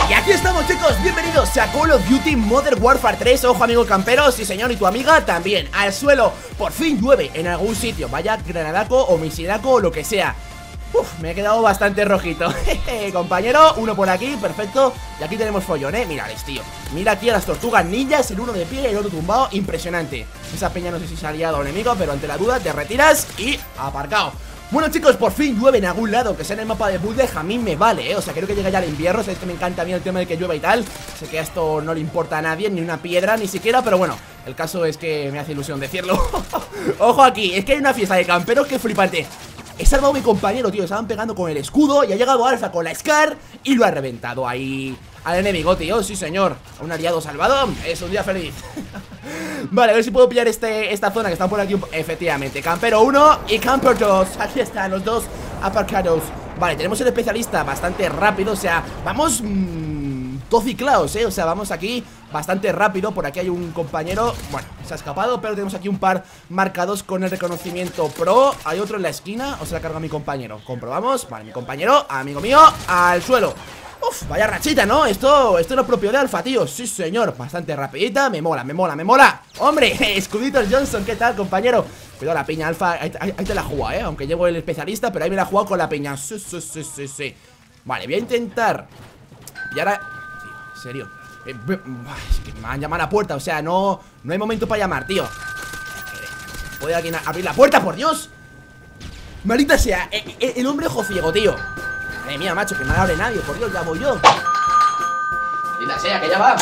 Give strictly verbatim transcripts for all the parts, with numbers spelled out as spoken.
Y aquí estamos, chicos, bienvenidos a Call of Duty Modern Warfare tres. Ojo, amigo campero, sí señor, y tu amiga también. Al suelo, por fin llueve en algún sitio. Vaya granadaco o misilaco o lo que sea. Uf, me he quedado bastante rojito. Compañero, uno por aquí, perfecto. Y aquí tenemos follón, eh, mirales, tío. Mira aquí a las tortugas ninjas, el uno de pie y el otro tumbado, impresionante. Esa peña no sé si se ha liado a un enemigo, pero ante la duda te retiras y aparcado. Bueno, chicos, por fin llueve en algún lado, que sea en el mapa de Budleja, a mí me vale, ¿eh? O sea, creo que llega ya el invierno, sabéis que me encanta a mí el tema de que llueva y tal. Sé que a esto no le importa a nadie, ni una piedra, ni siquiera, pero bueno, el caso es que me hace ilusión decirlo. Ojo aquí, es que hay una fiesta de camperos que flipante. He salvado a mi compañero, tío, estaban pegando con el escudo y ha llegado Alfa con la Scar y lo ha reventado ahí al enemigo, tío, sí señor. Un aliado salvado, es un día feliz. Vale, a ver si puedo pillar este, esta zona que están por aquí. Efectivamente, campero uno y camper dos. Aquí están los dos aparcados. Vale, tenemos el especialista bastante rápido. O sea, vamos mmm, tociclaos, eh. O sea, vamos aquí bastante rápido. Por aquí hay un compañero, bueno, se ha escapado, pero tenemos aquí un par marcados con el reconocimiento pro. Hay otro en la esquina, o se la carga mi compañero. Comprobamos, vale, mi compañero, amigo mío, al suelo. Uf, vaya rachita, ¿no? Esto, esto es lo propio de Alfa, tío. Sí, señor, bastante rapidita. Me mola, me mola, me mola. Hombre, escuditos Johnson, ¿qué tal, compañero? Cuidado la piña, Alfa, ahí, ahí, ahí te la juega, ¿eh? Aunque llevo el especialista, pero ahí me la he jugado con la piña. Sí, sí, sí, sí, sí. Vale, voy a intentar pillar a... Sí, en serio eh, es que me han llamado a la puerta, o sea, no, no hay momento para llamar, tío. ¿Puede alguien abrir la puerta, por Dios? Maldita sea, el, el, el hombre ojo ciego, tío. Madre mía, macho, que no abre nadie, por Dios, ya voy yo. Maldita sea, que ya va.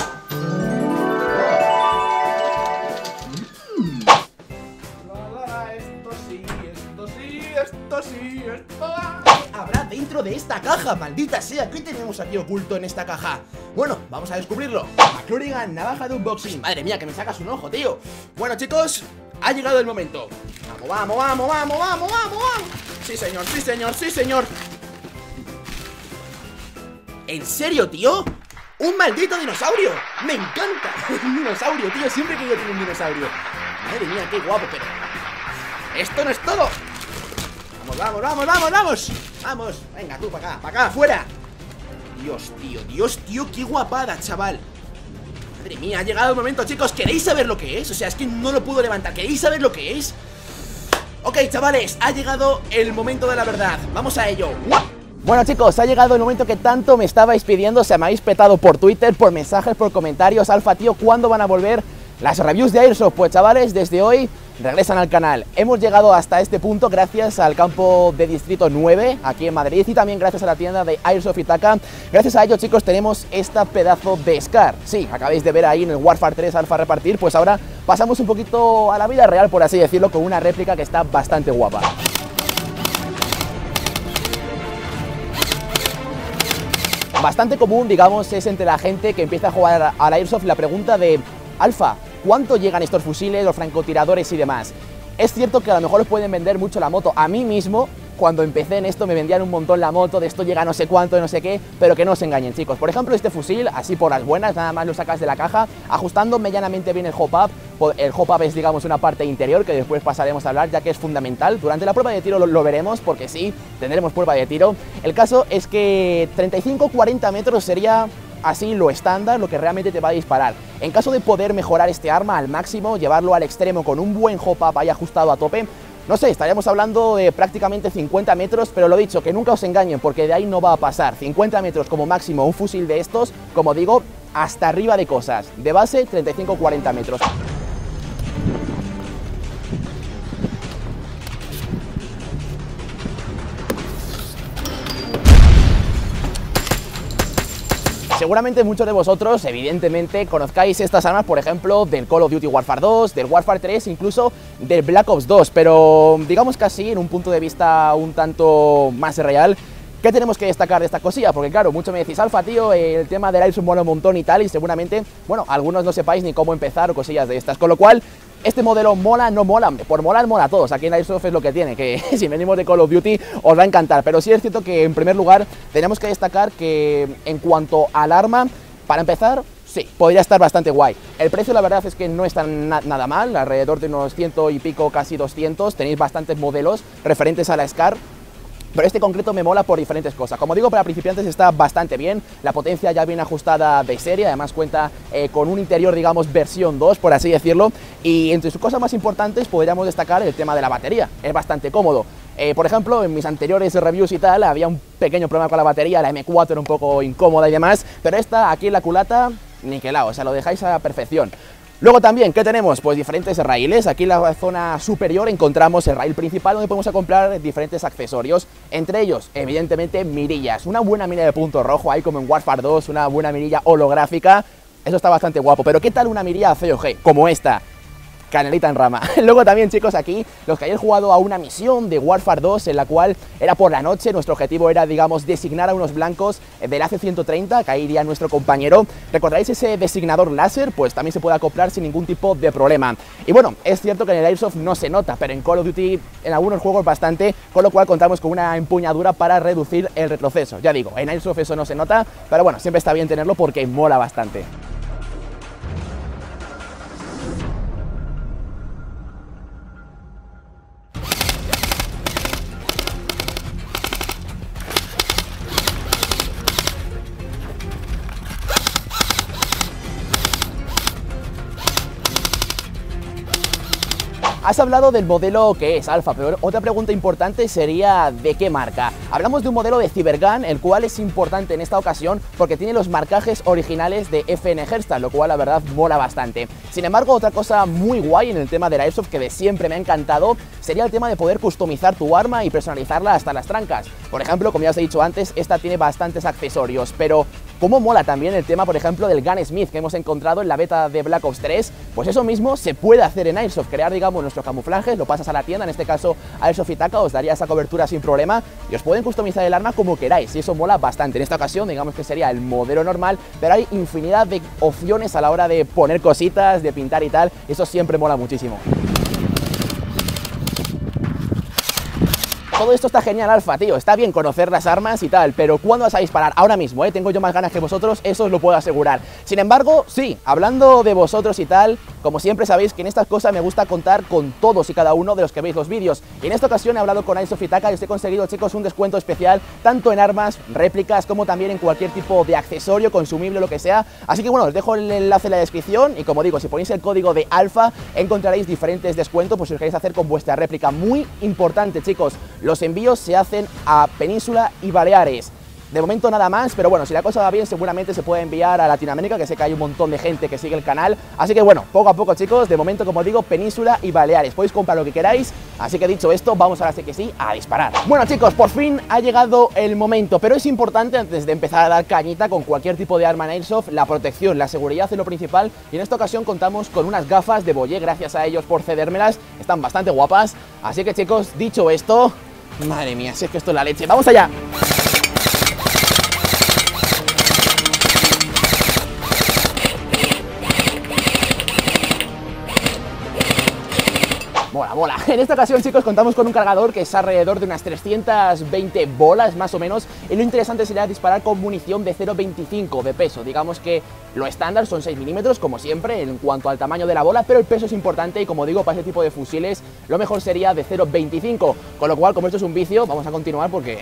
Esto sí, esto sí, esto sí, esto... ¿Qué habrá dentro de esta caja? Maldita sea, ¿qué tenemos aquí oculto en esta caja? Bueno, vamos a descubrirlo. McClurigan, navaja de unboxing. Madre mía, que me sacas un ojo, tío. Bueno, chicos, ha llegado el momento. Vamos, vamos, vamos, vamos, vamos, vamos, vamos. Sí, señor, sí, señor, sí, señor. ¿En serio, tío? ¡Un maldito dinosaurio! ¡Me encanta! Un dinosaurio, tío, siempre que yo tengo un dinosaurio. Madre mía, qué guapo, pero... ¡esto no es todo! ¡Vamos, vamos, vamos, vamos, vamos! ¡Vamos! Venga, tú, para acá, para acá, fuera. Dios, tío, Dios, tío, qué guapada, chaval. Madre mía, ha llegado el momento, chicos. ¿Queréis saber lo que es? O sea, es que no lo puedo levantar. ¿Queréis saber lo que es? Ok, chavales, ha llegado el momento de la verdad. Vamos a ello. Bueno, chicos, ha llegado el momento que tanto me estabais pidiendo. Se me habéis petado por Twitter, por mensajes, por comentarios. Alfa, tío, ¿cuándo van a volver las reviews de Airsoft? Pues, chavales, desde hoy regresan al canal. Hemos llegado hasta este punto gracias al campo de Distrito nueve, aquí en Madrid, y también gracias a la tienda de Airsoft Itaca. Gracias a ello, chicos, tenemos esta pedazo de Scar. Sí, acabáis de ver ahí en el Warfare tres Alfa repartir. Pues ahora pasamos un poquito a la vida real, por así decirlo, con una réplica que está bastante guapa. Bastante común, digamos, es entre la gente que empieza a jugar al Airsoft la pregunta de: Alfa, ¿cuánto llegan estos fusiles, los francotiradores y demás? Es cierto que a lo mejor os pueden vender mucho la moto. A mí mismo, cuando empecé en esto, me vendían un montón la moto, de esto llega no sé cuánto, de no sé qué, pero que no os engañen, chicos. Por ejemplo, este fusil, así por las buenas, nada más lo sacas de la caja, ajustando medianamente bien el hop-up. El hop-up es, digamos, una parte interior que después pasaremos a hablar, ya que es fundamental. Durante la prueba de tiro lo, lo veremos, porque sí, tendremos prueba de tiro. El caso es que treinta y cinco a cuarenta metros sería así lo estándar, lo que realmente te va a disparar. En caso de poder mejorar este arma al máximo, llevarlo al extremo con un buen hop-up ahí ajustado a tope, no sé, estaríamos hablando de prácticamente cincuenta metros, pero lo dicho, que nunca os engañen, porque de ahí no va a pasar. cincuenta metros como máximo, un fusil de estos, como digo, hasta arriba de cosas. De base, treinta y cinco a cuarenta metros. Seguramente muchos de vosotros, evidentemente, conozcáis estas armas, por ejemplo, del Call of Duty Warfare dos, del Warfare tres, incluso del Black Ops dos, pero digamos que así, en un punto de vista un tanto más real, ¿qué tenemos que destacar de esta cosilla? Porque claro, mucho me decís: Alfa, tío, el tema del Airsoft mola un montón y tal, y seguramente, bueno, algunos no sepáis ni cómo empezar o cosillas de estas, con lo cual... este modelo mola, no mola, por molar mola a todos. Aquí en Airsoft es lo que tiene, que si venimos de Call of Duty os va a encantar. Pero sí es cierto que en primer lugar tenemos que destacar que en cuanto al arma, para empezar, sí, podría estar bastante guay. El precio la verdad es que no está na nada mal, alrededor de unos ciento y pico, casi doscientos. Tenéis bastantes modelos referentes a la Scar. pero este concreto me mola por diferentes cosas. Como digo, para principiantes está bastante bien, la potencia ya viene ajustada de serie, además cuenta eh, con un interior, digamos, versión dos, por así decirlo, y entre sus cosas más importantes podríamos destacar el tema de la batería, es bastante cómodo. Eh, por ejemplo, en mis anteriores reviews y tal, había un pequeño problema con la batería, la eme cuatro era un poco incómoda y demás, pero esta, aquí en la culata, niquelado, o sea, lo dejáis a la perfección. Luego también, ¿qué tenemos? Pues diferentes raíles. Aquí en la zona superior encontramos el raíl principal donde podemos comprar diferentes accesorios, entre ellos, evidentemente, mirillas. Una buena mira de punto rojo, ahí como en Warfare dos, una buena mirilla holográfica. Eso está bastante guapo, pero ¿qué tal una mirilla C O G como esta? Canelita en rama. Luego también, chicos, aquí, los que hayan jugado a una misión de Warfare dos en la cual era por la noche, nuestro objetivo era, digamos, designar a unos blancos del A C ciento treinta, que ahí iría nuestro compañero. ¿Recordáis ese designador láser? Pues también se puede acoplar sin ningún tipo de problema. Y bueno, es cierto que en el Airsoft no se nota, pero en Call of Duty en algunos juegos bastante, con lo cual contamos con una empuñadura para reducir el retroceso. Ya digo, en Airsoft eso no se nota, pero bueno, siempre está bien tenerlo porque mola bastante. Has hablado del modelo que es Alpha, pero otra pregunta importante sería ¿de qué marca? Hablamos de un modelo de Cybergun, el cual es importante en esta ocasión porque tiene los marcajes originales de F N Herstal, lo cual la verdad mola bastante. Sin embargo, otra cosa muy guay en el tema del Airsoft que de siempre me ha encantado sería el tema de poder customizar tu arma y personalizarla hasta las trancas. Por ejemplo, como ya os he dicho antes, esta tiene bastantes accesorios, pero ¿cómo mola también el tema, por ejemplo, del Gunsmith que hemos encontrado en la beta de Black Ops tres? Pues eso mismo se puede hacer en Airsoft, crear, digamos, nuestros camuflajes, lo pasas a la tienda, en este caso Airsoft Ithaca os daría esa cobertura sin problema y os pueden customizar el arma como queráis y eso mola bastante. En esta ocasión, digamos que sería el modelo normal, pero hay infinidad de opciones a la hora de poner cositas, de pintar y tal, eso siempre mola muchísimo. Todo esto está genial, Alfa, tío, está bien conocer las armas y tal, pero ¿cuándo vas a disparar? Ahora mismo, ¿eh? Tengo yo más ganas que vosotros, eso os lo puedo asegurar. Sin embargo, sí, hablando de vosotros y tal, como siempre sabéis que en estas cosas me gusta contar con todos y cada uno de los que veis los vídeos. Y en esta ocasión he hablado con Airsoft Ithaca y os he conseguido, chicos, un descuento especial, tanto en armas, réplicas, como también en cualquier tipo de accesorio, consumible, lo que sea. Así que bueno, os dejo el enlace en la descripción y como digo, si ponéis el código de Alfa, encontraréis diferentes descuentos, pues si os queréis hacer con vuestra réplica. Muy importante, chicos, los envíos se hacen a Península y Baleares. De momento nada más, pero bueno, si la cosa va bien seguramente se puede enviar a Latinoamérica, que sé que hay un montón de gente que sigue el canal. Así que bueno, poco a poco, chicos, de momento, como digo, Península y Baleares. Podéis comprar lo que queráis, así que dicho esto, vamos ahora sí que sí a disparar. Bueno, chicos, por fin ha llegado el momento, pero es importante antes de empezar a dar cañita con cualquier tipo de arma en Airsoft, la protección, la seguridad es lo principal, y en esta ocasión contamos con unas gafas de Boye, gracias a ellos por cedérmelas, están bastante guapas. Así que, chicos, dicho esto, madre mía, si es que esto es la leche, ¡vamos allá! Mola, mola. En esta ocasión, chicos, contamos con un cargador que es alrededor de unas trescientas veinte bolas, más o menos, y lo interesante sería disparar con munición de cero coma veinticinco de peso. Digamos que lo estándar son seis milímetros, como siempre, en cuanto al tamaño de la bola, pero el peso es importante y, como digo, para ese tipo de fusiles, lo mejor sería de cero coma veinticinco. Con lo cual, como esto es un vicio, vamos a continuar porque...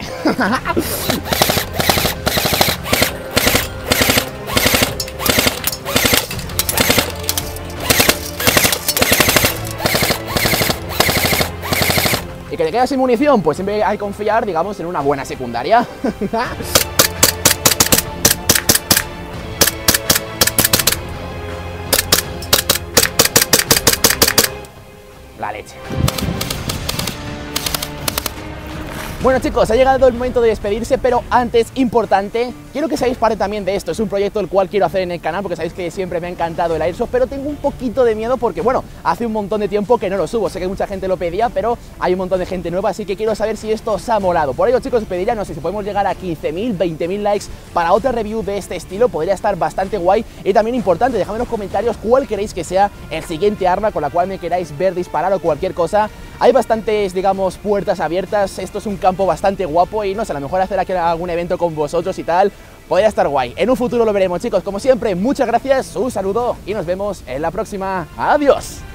¿Y que te quedas sin munición? Pues siempre hay que confiar, digamos, en una buena secundaria. La leche. Bueno, chicos, ha llegado el momento de despedirse, pero antes, importante, quiero que seáis parte también de esto. Es un proyecto el cual quiero hacer en el canal porque sabéis que siempre me ha encantado el Airsoft, pero tengo un poquito de miedo porque, bueno, hace un montón de tiempo que no lo subo. Sé que mucha gente lo pedía, pero hay un montón de gente nueva, así que quiero saber si esto os ha molado. Por ello, chicos, os pediría, no sé, si podemos llegar a quince mil, veinte mil likes para otra review de este estilo, podría estar bastante guay. Y también importante, dejadme en los comentarios cuál queréis que sea el siguiente arma con la cual me queráis ver disparar o cualquier cosa. Hay bastantes, digamos, puertas abiertas, esto es un campo bastante guapo y no sé, a lo mejor hacer aquí algún evento con vosotros y tal, podría estar guay. En un futuro lo veremos, chicos. Como siempre, muchas gracias, un saludo y nos vemos en la próxima. ¡Adiós!